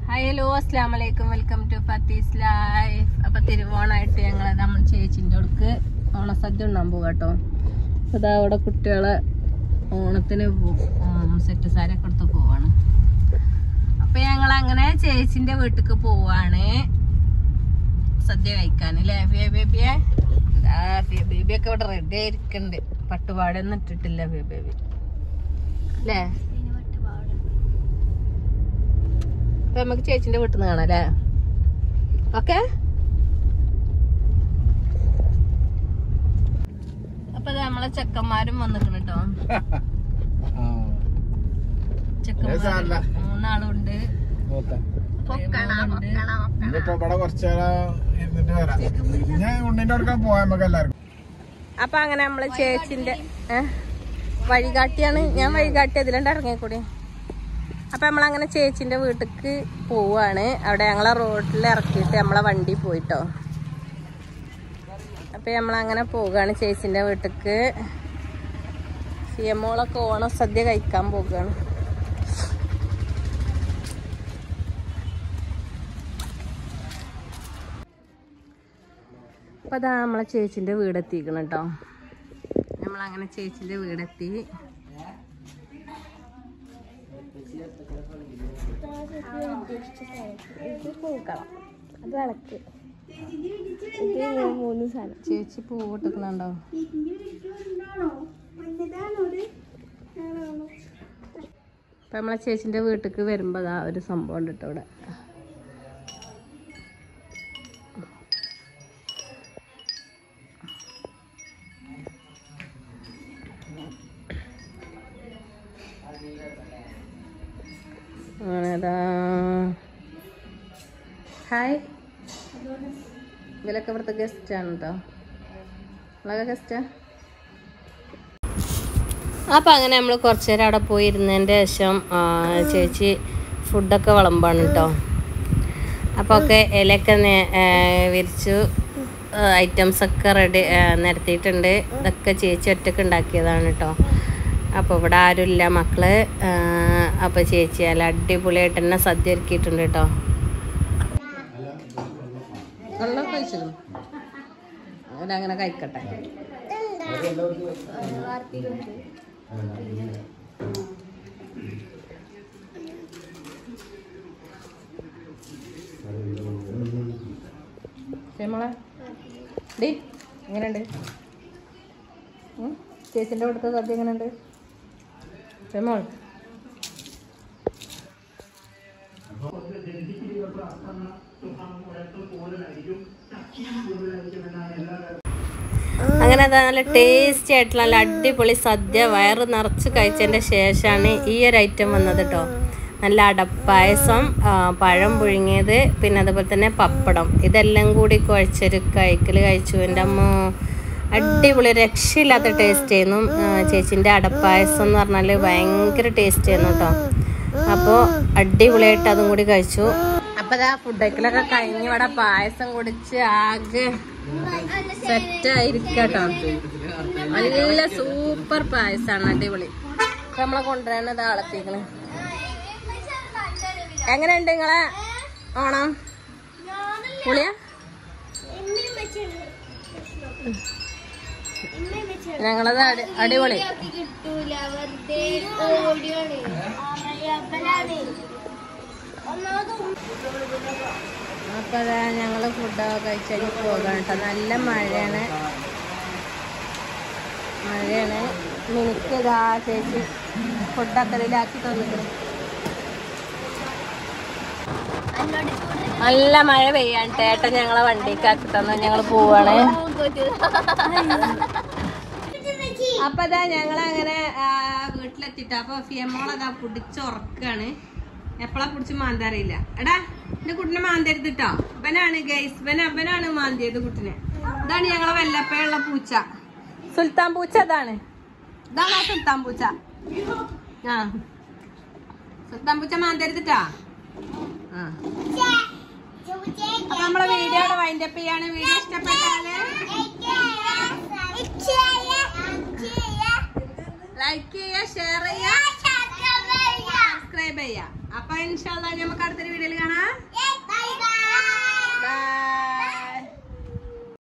Hello അസ്സലാമലൈക്കും, welcome to ഫത്തീസ് life. അപ്പൊ തിരുവോണായിട്ട് ഞങ്ങള് നമ്മൾ ചേച്ചിൻ്റെ അടുക്ക് ഓണസദ്യ ഉണ്ടാൻ പോകും കേട്ടോ. അപ്പൊ ഇതാ അവിടെ കുട്ടികളെ ഓണത്തിന് സെറ്റ് സാരിയൊക്കെ എടുത്ത് പോവാണ്. അപ്പൊ ഞങ്ങൾ അങ്ങനെ ചേച്ചിന്റെ വീട്ടിക്ക് പോവാണ് സദ്യ കഴിക്കാൻ. അല്ലേ ബേബിയെ? ബേബിയൊക്കെ ഇവിടെ റെഡി ആയിരിക്കുന്നുണ്ട്. പട്ടുപാടൊന്നും ഇട്ടിട്ടില്ല ബേബി അല്ലേ? അപ്പൊ നമുക്ക് ചേച്ചിന്റെ വീട്ടിൽ നിന്ന് കാണാം അല്ലേ? ഓക്കെ. അപ്പൊ നമ്മളെ ചെക്കന്മാരും വന്നിക്കണം കേട്ടോ. ചെക്കന്മാർ 3 ആളുണ്ട്. അപ്പൊ അങ്ങനെ നമ്മള് ചേച്ചിന്റെ വഴികാട്ടിയാണ്. ഞാൻ വഴികാട്ടി അതിലുണ്ട് ഇറങ്ങിക്കൂടി. അപ്പൊ നമ്മളങ്ങനെ ചേച്ചിന്റെ വീട്ടിക്ക് പോവാണ്. അവിടെ ഞങ്ങളെ റോഡിൽ ഇറക്കിയിട്ട് നമ്മളെ വണ്ടി പോയിട്ടോ. അപ്പൊ നമ്മളങ്ങനെ പോവുകയാണ് ചേച്ചിന്റെ വീട്ടിക്ക്. സിയമോളൊക്കെ ഓണം സദ്യ കഴിക്കാൻ പോവുകയാണ്. അപ്പൊ അതാ നമ്മളെ ചേച്ചിന്റെ വീടെത്തിക്കണം കേട്ടോ. നമ്മളങ്ങനെ ചേച്ചിന്റെ വീടെത്തി. ചേച്ചി പൂവിട്ടിട്ടുണ്ടോ? അപ്പൊ നമ്മളെ ചേച്ചിന്റെ വീട്ടിക്ക് വരുമ്പോ അതാ ഒരു സംഭവം ഉണ്ട് കേട്ടോ ഇവിടെ. ഹായ്, ഇവരൊക്കെ ഇവിടുത്തെ ഗസ്റ്റ് ആണ് കേട്ടോ. നിങ്ങളൊക്കെ ഗസ്റ്റാ? അപ്പം അങ്ങനെ നമ്മൾ കുറച്ച് നേരം അവിടെ പോയി ഇരുന്നതിൻ്റെ ശേഷം ചേച്ചി ഫുഡൊക്കെ വിളമ്പാണ് കേട്ടോ. അപ്പോൾ ഒക്കെ ഇലയൊക്കെ വിരിച്ചു, ഐറ്റംസൊക്കെ റെഡി നിരത്തിയിട്ടുണ്ട്. ഇതൊക്കെ ചേച്ചി ഒറ്റയ്ക്ക് ഉണ്ടാക്കിയതാണ് കേട്ടോ. അപ്പോൾ ഇവിടെ ആരുമില്ല മക്കള്. അപ്പോൾ ചേച്ചി നല്ല അടിപൊളിയായിട്ട് തന്നെ സദ്യ ഒരുക്കിയിട്ടുണ്ട് കേട്ടോ. വെള്ളം കഴിച്ചിരുന്നു അവരങ്ങനെ കഴിക്കട്ടെ. മോളെ ഡി എങ്ങനെയുണ്ട്? ചേച്ചിൻ്റെ അവിടുത്തെ സദ്യ എങ്ങനെയുണ്ട് മോൾ? അങ്ങനെ നല്ല ടേസ്റ്റി ആയിട്ടുള്ള നല്ല അടിപൊളി സദ്യ വയറ് നിറച്ച് കഴിച്ചതിൻ്റെ ശേഷമാണ് ഈ ഒരു ഐറ്റം വന്നത് കേട്ടോ. നല്ല അടപ്പായസം, പഴം പുഴുങ്ങിയത്, പിന്നെ അതുപോലെ തന്നെ പപ്പടം, ഇതെല്ലാം കൂടി കുഴച്ചൊരു കഴിച്ചു. എൻ്റെ അമ്മ അടിപൊളി, രക്ഷയില്ലാത്ത ടേസ്റ്റ് ആയിരുന്നു. ചേച്ചിൻ്റെ അടപ്പായസം എന്ന് പറഞ്ഞാൽ ഭയങ്കര ടേസ്റ്റ് ആയിരുന്നു കേട്ടോ. അപ്പോൾ അടിപൊളിയായിട്ട് അതും കൂടി കഴിച്ചു. അപ്പോൾ ഇതാ ഫുഡ് കഴിക്കലൊക്കെ കഴിഞ്ഞ് ഇവിടെ പായസം കുടിച്ച് ആകെ സെറ്റായിരിക്കും കേട്ടോ. നല്ല സൂപ്പർ പായസമാണ്, അടിപൊളി. നമ്മളെ കൊണ്ടുവരാനത് ആളെത്തിക്കണേ. എങ്ങനെയുണ്ട് നിങ്ങളെ ഓണം? പൊളിയാ? ഞങ്ങളത് അടിപൊളി. അപ്പൊ അതാ ഞങ്ങള് ഫുഡൊക്കെ കഴിച്ചു പോകാൻ കേട്ടോ. നല്ല മഴയാണ്. മിനിക്ക് ഇതാ ചേച്ചി ഫുഡൊക്കെ ഇതിലാക്കി തന്നിട്ട് നല്ല മഴ പെയ്യാൻ ഏട്ടൻ ഞങ്ങളെ വണ്ടിക്കാക്കി തന്നു. ഞങ്ങൾ പോവാണ്. അപ്പൊ അതാ ഞങ്ങളങ്ങനെ വീട്ടിലെത്തിട്ട് അപ്പൊ ഫിയമോളതാ പിടിച്ചുറക്കാണ്. എപ്പളാ പിടിച്ച് മാന്താറിയില്ല. എടാ എന്റെ കുട്ടിനെ മാന്തരുത് ട്ടോ. ഇവനാണ് ഗൈസ്, അവനാണ് മാന്തിയത് കുട്ടിനെ. ഇതാണ് ഞങ്ങളെ വല്ലപ്പയുള്ള പൂച്ച, സുൽത്താൻ പൂച്ച. ഇതാണോ സുൽത്താൻ പൂച്ച? ആ സുൽത്താൻ പൂച്ച മാന്തരുത് ട്ടോ. അപ്പൊ നമ്മളെ വീഡിയോ വൈൻഡപ്പ് ചെയ്യാണ്. വീഡിയോ ഇഷ്ടപ്പെട്ടാല് ലൈക്ക് ചെയ്യുക, ഷെയർ ചെയ്യുക, സബ്സ്ക്രൈബ് ചെയ്യുക. അപ്പൊ ഇൻഷാല്ലാ നമുക്ക് അടുത്തൊരു